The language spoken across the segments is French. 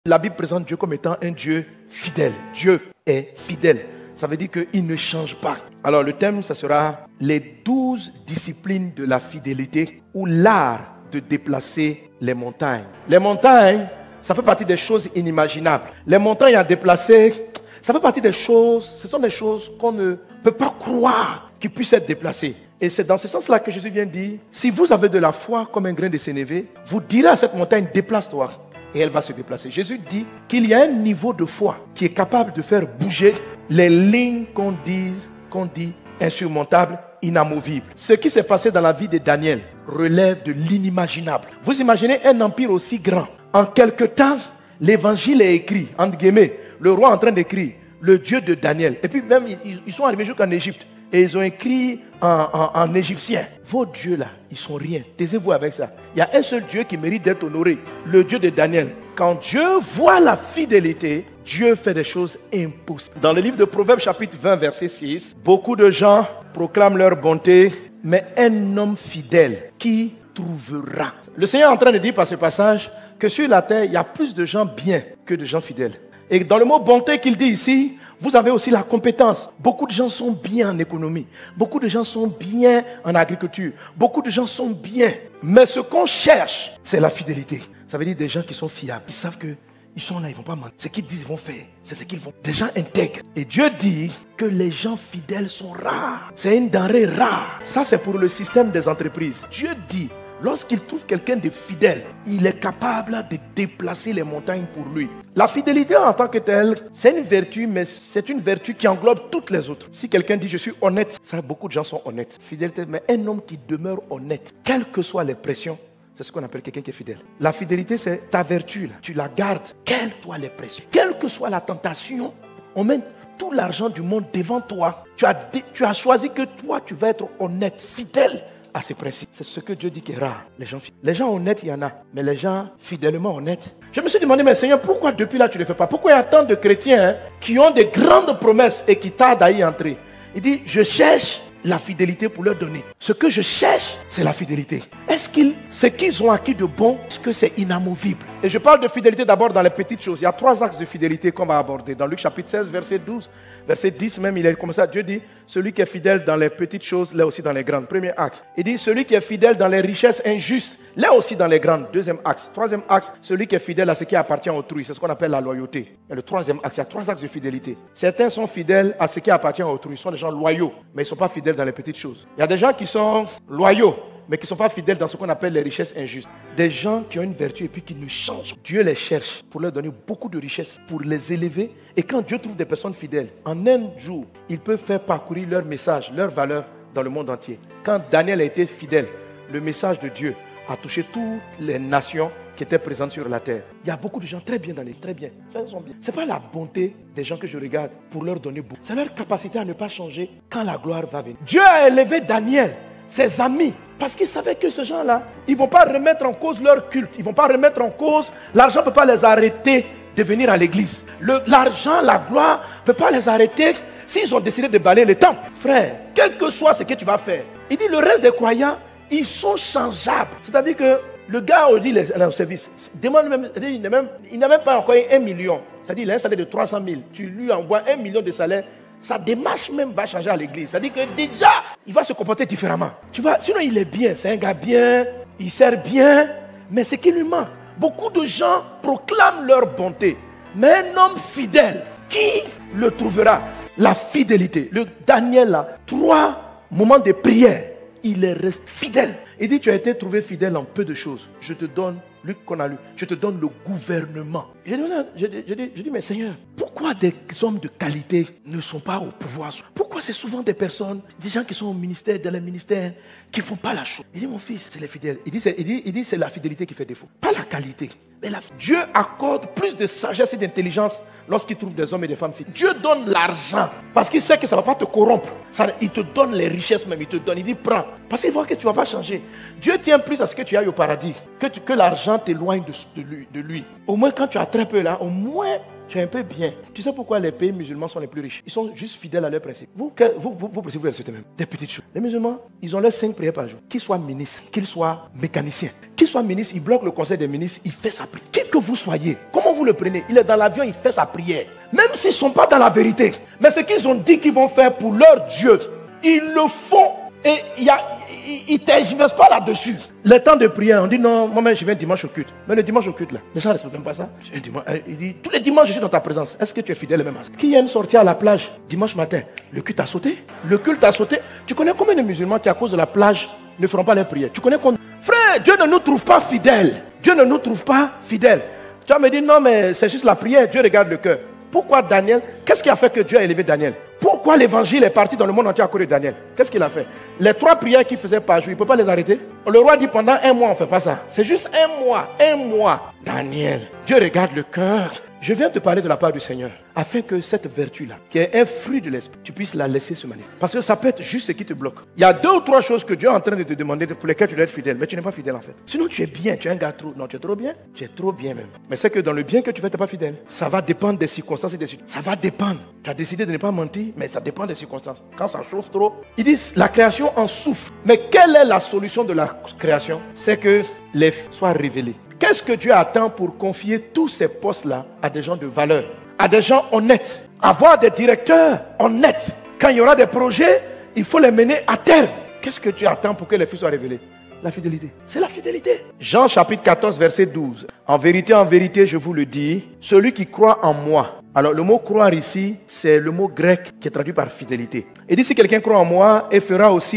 La Bible présente Dieu comme étant un Dieu fidèle. Dieu est fidèle. Ça veut dire qu'il ne change pas. Alors le thème, ça sera les 12 disciplines de la fidélité ou l'art de déplacer les montagnes. Les montagnes, ça fait partie des choses inimaginables. Les montagnes à déplacer, ça fait partie des choses, ce sont des choses qu'on ne peut pas croire qu'ils puissent être déplacées. Et c'est dans ce sens-là que Jésus vient dire, si vous avez de la foi comme un grain de sénévé, vous direz à cette montagne, déplace-toi. Et elle va se déplacer. Jésus dit qu'il y a un niveau de foi qui est capable de faire bouger les lignes qu'on dit insurmontables, inamovibles. Ce qui s'est passé dans la vie de Daniel relève de l'inimaginable. Vous imaginez un empire aussi grand. En quelque temps, l'évangile est écrit, entre guillemets, le roi est en train d'écrire, le Dieu de Daniel. Et puis même, ils sont arrivés jusqu'en Égypte. Et ils ont écrit en égyptien. Vos dieux là, ils sont rien. Taisez-vous avec ça. Il y a un seul Dieu qui mérite d'être honoré. Le Dieu de Daniel. Quand Dieu voit la fidélité, Dieu fait des choses impossibles. Dans le livre de Proverbes chapitre 20 verset 6, beaucoup de gens proclament leur bonté, mais un homme fidèle, qui trouvera? Le Seigneur est en train de dire par ce passage que sur la terre, il y a plus de gens bien que de gens fidèles. Et dans le mot bonté qu'il dit ici, vous avez aussi la compétence. Beaucoup de gens sont bien en économie. Beaucoup de gens sont bien en agriculture. Beaucoup de gens sont bien. Mais ce qu'on cherche, c'est la fidélité. Ça veut dire des gens qui sont fiables. Ils savent qu'ils sont là, ils ne vont pas mentir. Ce qu'ils disent, ils vont faire. C'est ce qu'ils vont. Des gens intègres. Et Dieu dit que les gens fidèles sont rares. C'est une denrée rare. Ça, c'est pour le système des entreprises. Dieu dit, lorsqu'il trouve quelqu'un de fidèle, il est capable de déplacer les montagnes pour lui. La fidélité en tant que telle, c'est une vertu, mais c'est une vertu qui englobe toutes les autres. Si quelqu'un dit je suis honnête, ça, beaucoup de gens sont honnêtes. Fidélité, mais un homme qui demeure honnête, quelles que soient les pressions, c'est ce qu'on appelle quelqu'un qui est fidèle. La fidélité, c'est ta vertu, là. Tu la gardes, quelles que soient les pressions, quelle que soit la tentation, on met tout l'argent du monde devant toi. Tu as choisi que toi, tu vas être honnête, fidèle à ses principes. C'est ce que Dieu dit qui est rare. Les gens honnêtes, il y en a. Mais les gens fidèlement honnêtes. Je me suis demandé, mais Seigneur, pourquoi depuis là tu ne le fais pas? Pourquoi il y a tant de chrétiens qui ont des grandes promesses et qui tardent à y entrer? Il dit, je cherche la fidélité pour leur donner. Ce que je cherche, c'est la fidélité. Ce qu'ils ont acquis de bon, est-ce que c'est inamovible? Et je parle de fidélité d'abord dans les petites choses. Il y a 3 axes de fidélité qu'on va aborder. Dans Luc chapitre 16, verset 12, verset 10 même, il est comme ça. Dieu dit, celui qui est fidèle dans les petites choses, l'est aussi dans les grandes. Premier axe. Il dit, celui qui est fidèle dans les richesses injustes, l'est aussi dans les grandes. Deuxième axe. Troisième axe, celui qui est fidèle à ce qui appartient à autrui. C'est ce qu'on appelle la loyauté. Et le troisième axe, il y a 3 axes de fidélité. Certains sont fidèles à ce qui appartient à autrui. Ils sont des gens loyaux, mais ils ne sont pas fidèles dans les petites choses. Il y a des gens qui sont loyaux, mais qui ne sont pas fidèles dans ce qu'on appelle les richesses injustes. Des gens qui ont une vertu et puis qui ne changent. Dieu les cherche pour leur donner beaucoup de richesses, pour les élever. Et quand Dieu trouve des personnes fidèles, en un jour, il peut faire parcourir leur message, leur valeur dans le monde entier. Quand Daniel a été fidèle, le message de Dieu a touché toutes les nations qui étaient présentes sur la terre. Il y a beaucoup de gens très bien dans les très bien. Ce n'est pas la bonté des gens que je regarde pour leur donner beaucoup. C'est leur capacité à ne pas changer quand la gloire va venir. Dieu a élevé Daniel, ses amis, parce qu'ils savaient que ces gens-là, ils ne vont pas remettre en cause leur culte. Ils ne vont pas remettre en cause, l'argent ne peut pas les arrêter de venir à l'église. L'argent, la gloire ne peut pas les arrêter s'ils ont décidé de balayer le temple. Frère, quel que soit ce que tu vas faire, il dit le reste des croyants, ils sont changeables. C'est-à-dire que le gars au dit au service, demande même, il n'a même pas encore 1 million. C'est-à-dire il a un salaire de 300 000. Tu lui envoies 1 million de salaire. Sa démarche même va changer à l'église. C'est-à-dire que déjà, il va se comporter différemment. Tu vois, sinon il est bien, c'est un gars bien, il sert bien, mais ce qui lui manque, beaucoup de gens proclament leur bonté. Mais un homme fidèle, qui le trouvera? La fidélité. Le Daniel, là, 3 moments de prière, il reste fidèle. Il dit, tu as été trouvé fidèle en peu de choses. Je te donne, Luc qu'on a lu, je te donne le gouvernement. Je dis, mais Seigneur, pourquoi des hommes de qualité ne sont pas au pouvoir? Pourquoi c'est souvent des personnes, des gens qui sont au ministère, dans les ministères, qui ne font pas la chose? Il dit, mon fils, c'est les fidèles. Il dit, c'est la fidélité qui fait défaut. Pas la qualité. Mais Dieu accorde plus de sagesse et d'intelligence lorsqu'il trouve des hommes et des femmes fidèles. Dieu donne l'argent parce qu'il sait que ça ne va pas te corrompre. Il te donne les richesses même, il te donne, il dit prends. Parce qu'il voit que tu ne vas pas changer. Dieu tient plus à ce que tu ailles au paradis, que l'argent t'éloigne de lui. Au moins quand tu as très peu là, au moins tu es un peu bien. Tu sais pourquoi les pays musulmans sont les plus riches? Ils sont juste fidèles à leurs principes. Vous vous respectez même des petites choses. Les musulmans, ils ont leurs 5 prières par jour. Qu'ils soient ministres, qu'ils soient mécaniciens, qu'ils soient ministres, ils bloquent le conseil des ministres, il fait sa prière. Qui que vous soyez, comment vous le prenez? Il est dans l'avion, il fait sa prière. Même s'ils ne sont pas dans la vérité. Mais ce qu'ils ont dit qu'ils vont faire pour leur Dieu, ils le font. Et ils ne tergiversent pas là-dessus. Les temps de prière, on dit non, moi-même je viens dimanche au culte. Mais le dimanche au culte là, les gens ne respectent même pas ça. Il dit, tous les dimanches je suis dans ta présence. Est-ce que tu es fidèle même à ça? Qui aime sortir à la plage dimanche matin? Le culte a sauté. Le culte a sauté. Tu connais combien de musulmans qui à cause de la plage ne feront pas les prières? Tu connais combien? Frère, Dieu ne nous trouve pas fidèles. Dieu ne nous trouve pas fidèles. Tu vas me dire non mais c'est juste la prière, Dieu regarde le cœur. Pourquoi Daniel? Qu'est-ce qui a fait que Dieu a élevé Daniel? Pourquoi l'évangile est parti dans le monde entier à cause de Daniel? Qu'est-ce qu'il a fait? Les 3 prières qu'il faisait par jour, il ne peut pas les arrêter. Le roi dit pendant 1 mois, on ne fait pas ça. C'est juste 1 mois. 1 mois. Daniel, Dieu regarde le cœur. Je viens te parler de la part du Seigneur, afin que cette vertu-là, qui est un fruit de l'esprit, tu puisses la laisser se manifester. Parce que ça peut être juste ce qui te bloque. Il y a 2 ou 3 choses que Dieu est en train de te demander pour lesquelles tu dois être fidèle, mais tu n'es pas fidèle en fait. Sinon tu es bien, tu es un gars trop. Non, tu es trop bien. Tu es trop bien même. Mais c'est que dans le bien que tu fais, tu n'es pas fidèle. Ça va dépendre des circonstances et des situations. Ça va dépendre. Tu as décidé de ne pas mentir, mais ça dépend des circonstances. Quand ça chauffe trop, ils disent la création en souffre. Mais quelle est la solution de la création? C'est que les soient révélés. Qu'est-ce que Dieu attend pour confier tous ces postes-là à des gens de valeur, à des gens honnêtes? Avoir des directeurs honnêtes. Quand il y aura des projets, il faut les mener à terme. Qu'est-ce que Dieu attend pour que les filles soient révélées? La fidélité. C'est la fidélité. Jean chapitre 14, verset 12. En vérité, je vous le dis, celui qui croit en moi. Alors le mot croire ici, c'est le mot grec qui est traduit par fidélité. Il dit si quelqu'un croit en moi, il fera aussi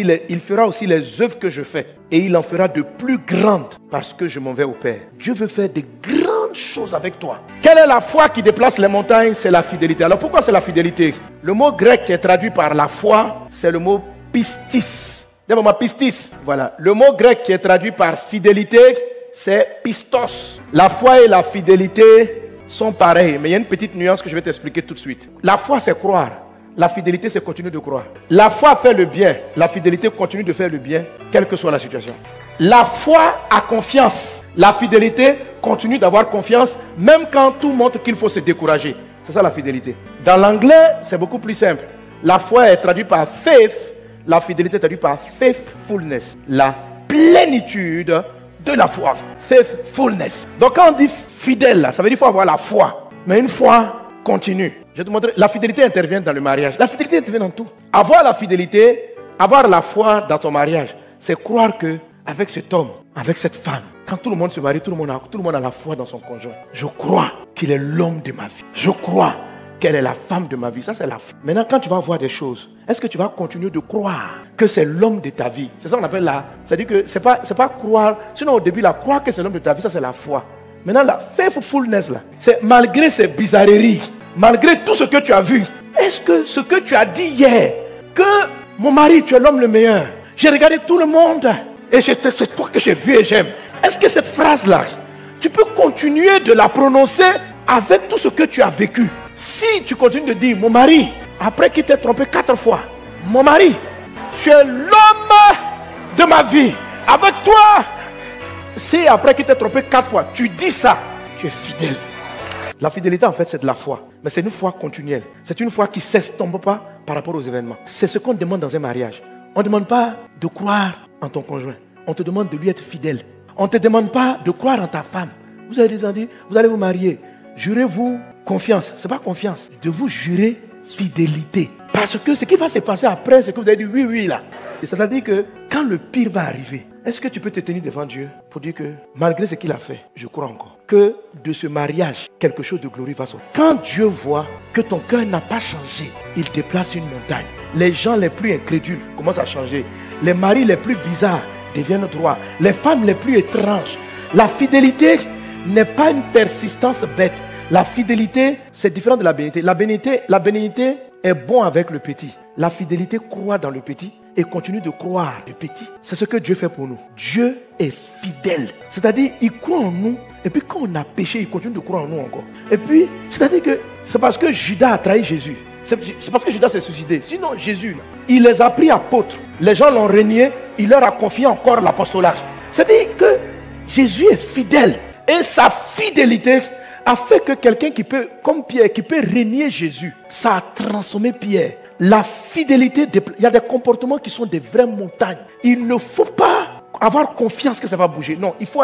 les œuvres que je fais. Et il en fera de plus grandes parce que je m'en vais au Père. Dieu veut faire de grandes choses avec toi. Quelle est la foi qui déplace les montagnes? C'est la fidélité. Alors pourquoi c'est la fidélité? Le mot grec qui est traduit par la foi, c'est le mot pistis. Dis-moi pistis. Voilà. Le mot grec qui est traduit par fidélité, c'est pistos. La foi et la fidélité sont pareils, mais il y a une petite nuance que je vais t'expliquer tout de suite. La foi, c'est croire. La fidélité, c'est continuer de croire. La foi fait le bien. La fidélité continue de faire le bien, quelle que soit la situation. La foi a confiance. La fidélité continue d'avoir confiance, même quand tout montre qu'il faut se décourager. C'est ça la fidélité. Dans l'anglais, c'est beaucoup plus simple. La foi est traduite par faith. La fidélité est traduite par faithfulness. La plénitude de la foi. Faithfulness. Donc quand on dit fidèle, là, ça veut dire qu'il faut avoir la foi. Mais une foi continue. Je vais te montrer. La fidélité intervient dans le mariage. La fidélité intervient dans tout. Avoir la fidélité, avoir la foi dans ton mariage, c'est croire que avec cet homme, avec cette femme, quand tout le monde se marie, tout le monde a la foi dans son conjoint. Je crois qu'il est l'homme de ma vie. Je crois qu'elle est la femme de ma vie. Ça, c'est la foi. Maintenant, quand tu vas voir des choses, est-ce que tu vas continuer de croire que c'est l'homme de ta vie? C'est ça qu'on appelle la... C'est-à-dire que c'est pas croire... Sinon, au début, croire que c'est l'homme de ta vie, ça, c'est la foi. Maintenant, la faithfulness, là, c'est malgré ces bizarreries, malgré tout ce que tu as vu, est-ce que ce que tu as dit hier, que mon mari, tu es l'homme le meilleur, j'ai regardé tout le monde et c'est toi que j'ai vu et j'aime. Est-ce que cette phrase-là, tu peux continuer de la prononcer avec tout ce que tu as vécu? Si tu continues de dire, mon mari, après qu'il t'ait trompé 4 fois, mon mari, tu es l'homme de ma vie, avec toi, si après qu'il t'ait trompé 4 fois, tu dis ça, tu es fidèle. La fidélité, en fait, c'est de la foi. Mais c'est une foi continuelle. C'est une foi qui ne s'estompe pas par rapport aux événements. C'est ce qu'on demande dans un mariage. On ne demande pas de croire en ton conjoint. On te demande de lui être fidèle. On ne te demande pas de croire en ta femme. Vous allez dit, vous allez vous marier. Jurez-vous confiance. Ce n'est pas confiance. De vous jurer fidélité. Parce que ce qui va se passer après, c'est que vous allez dire oui, là. Et c'est-à-dire que quand le pire va arriver, est-ce que tu peux te tenir devant Dieu pour dire que malgré ce qu'il a fait, je crois encore que de ce mariage, quelque chose de glorieux va sortir. Quand Dieu voit que ton cœur n'a pas changé, il déplace une montagne. Les gens les plus incrédules commencent à changer. Les maris les plus bizarres deviennent droits. Les femmes les plus étranges. La fidélité n'est pas une persistance bête. La fidélité, c'est différent de la bénignité. La bénignité est bon avec le petit. La fidélité croit dans le petit et continue de croire le petit. C'est ce que Dieu fait pour nous. Dieu est fidèle. C'est-à-dire, il croit en nous. Et puis quand on a péché, il continue de croire en nous encore. Et puis, c'est-à-dire que c'est parce que Judas a trahi Jésus. C'est parce que Judas s'est suicidé. Sinon, Jésus, là, il les a pris apôtres. Les gens l'ont renié. Il leur a confié encore l'apostolat. C'est-à-dire que Jésus est fidèle. Et sa fidélité a fait que quelqu'un qui peut, comme Pierre, qui peut renier Jésus, ça a transformé Pierre. La fidélité, il y a des comportements qui sont des vraies montagnes. Il ne faut pas avoir confiance que ça va bouger. Non, il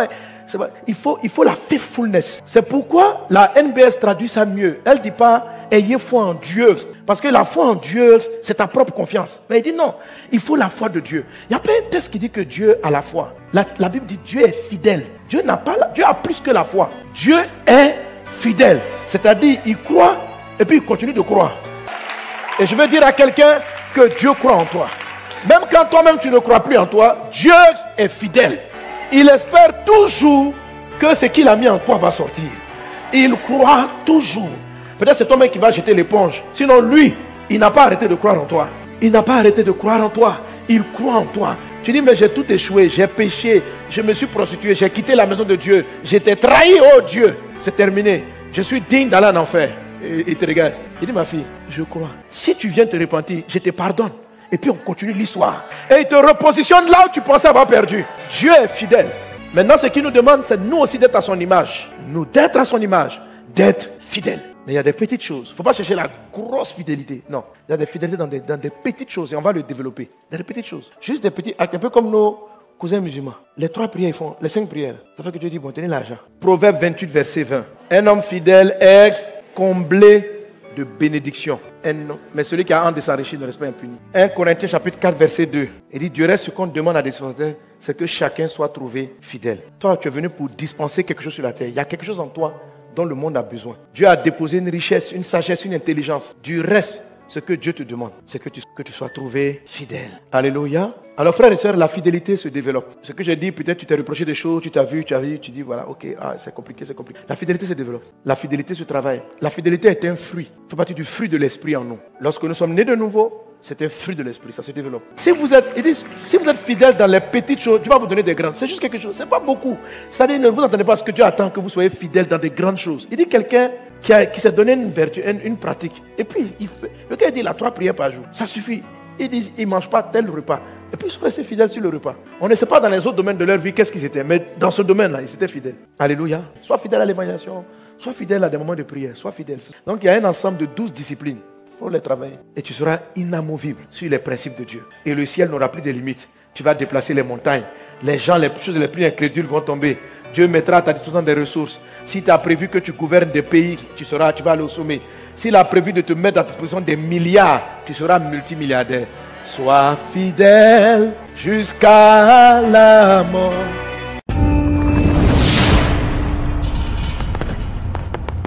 faut la faithfulness. C'est pourquoi la NBS traduit ça mieux. Elle ne dit pas ayez foi en Dieu. Parce que la foi en Dieu, c'est ta propre confiance. Mais il dit non, il faut la foi de Dieu. Il n'y a pas un texte qui dit que Dieu a la foi. La Bible dit Dieu est fidèle. Dieu a plus que la foi. Dieu est fidèle. C'est-à-dire, il croit et puis il continue de croire. Et je veux dire à quelqu'un que Dieu croit en toi. Même quand toi-même tu ne crois plus en toi, Dieu est fidèle. Il espère toujours que ce qu'il a mis en toi va sortir. Il croit toujours. Peut-être c'est toi-même qui vas jeter l'éponge. Sinon lui, il n'a pas arrêté de croire en toi. Il n'a pas arrêté de croire en toi. Il croit en toi. Tu dis mais j'ai tout échoué, j'ai péché, je me suis prostitué, j'ai quitté la maison de Dieu, j'étais trahi, oh Dieu. C'est terminé. Je suis digne d'aller en enfer. Et il te regarde. Il dit ma fille, je crois. Si tu viens te repentir, je te pardonne. Et puis on continue l'histoire. Et il te repositionne là où tu pensais avoir perdu. Dieu est fidèle. Maintenant, ce qu'il nous demande, c'est nous aussi d'être à son image. Nous d'être à son image, d'être fidèles. Mais il y a des petites choses. Il ne faut pas chercher la grosse fidélité. Non, il y a des fidélités dans des petites choses et on va le développer. Dans des petites choses. Juste des petits actes, un peu comme nos cousins musulmans. Les 3 prières, ils font, les 5 prières. Ça fait que Dieu dit, bon, tenez l'argent. Proverbe 28, verset 20. Un homme fidèle est comblé de bénédiction. Mais celui qui a honte de s'enrichir ne reste pas impuni. 1 Corinthiens chapitre 4 verset 2. Il dit, du reste, ce qu'on demande à des dispensaires, c'est que chacun soit trouvé fidèle. Toi, tu es venu pour dispenser quelque chose sur la terre. Il y a quelque chose en toi dont le monde a besoin. Dieu a déposé une richesse, une sagesse, une intelligence. Du reste, ce que Dieu te demande, c'est que tu sois trouvé fidèle. Alléluia. Alors frères et sœurs, la fidélité se développe. Ce que j'ai dit, peut-être tu t'es reproché des choses, tu t'as vu, tu dis voilà, ok, c'est compliqué, c'est compliqué. La fidélité se développe. La fidélité se travaille. La fidélité est un fruit. Il fait partie du fruit de l'esprit en nous. Lorsque nous sommes nés de nouveau, c'est un fruit de l'esprit, ça se développe. Si vous êtes fidèle dans les petites choses, Dieu va vous donner des grandes. C'est juste quelque chose, c'est pas beaucoup. C'est-à-dire, ne vous entendez pas ce que Dieu attend que vous soyez fidèle dans des grandes choses. Il dit quelqu'un qui s'est donné une vertu, une pratique. Et puis, le gars dit, il a 3 prières par jour. Ça suffit. Il dit, il ne mange pas tel repas. Et puis, ils sont restés fidèles sur le repas. On ne sait pas dans les autres domaines de leur vie qu'est-ce qu'ils étaient. Mais dans ce domaine-là, ils étaient fidèles. Alléluia. Sois fidèle à l'évangélisation. Sois fidèle à des moments de prière. Sois fidèle. Donc, il y a un ensemble de 12 disciplines. Il faut les travailler. Et tu seras inamovible sur les principes de Dieu. Et le ciel n'aura plus de limites. Tu vas déplacer les montagnes. Les gens, les choses les plus incrédules vont tomber. Dieu mettra à ta disposition des ressources. Si tu as prévu que tu gouvernes des pays, tu vas aller au sommet. S'il a prévu de te mettre à ta disposition des milliards, tu seras multimilliardaire. Sois fidèle jusqu'à la mort.